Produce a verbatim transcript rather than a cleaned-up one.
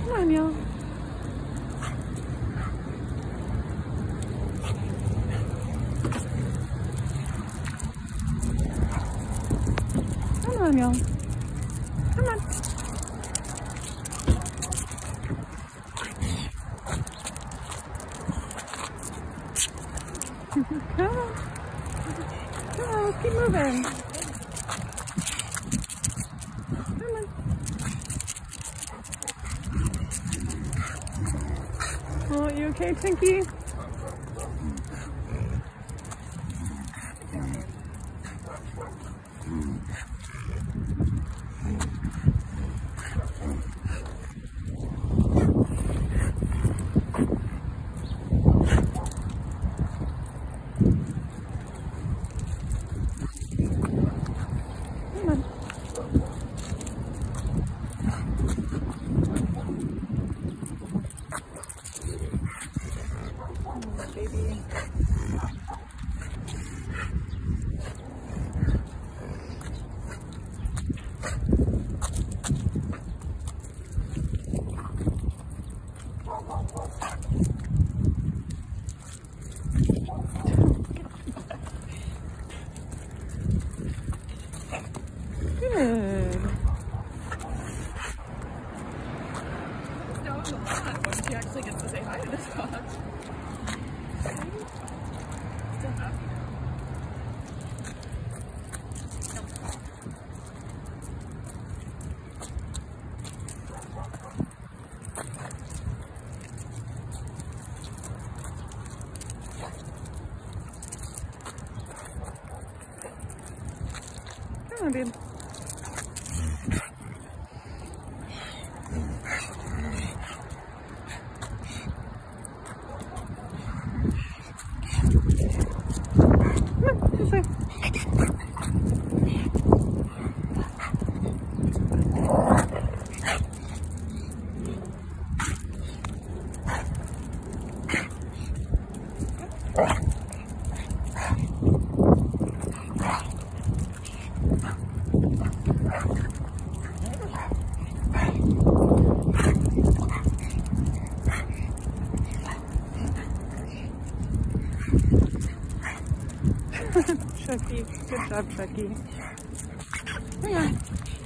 Come on, y'all. Come on, y'all. Come on. Come on. Come on, let's keep moving. Come on. Oh, you okay, Twinkie? Baby. Good. Now in the lot when she actually gets to say hi to this dog. So happy. Come on, babe. Come on, this way. Chucky, good job, Chucky. Come on.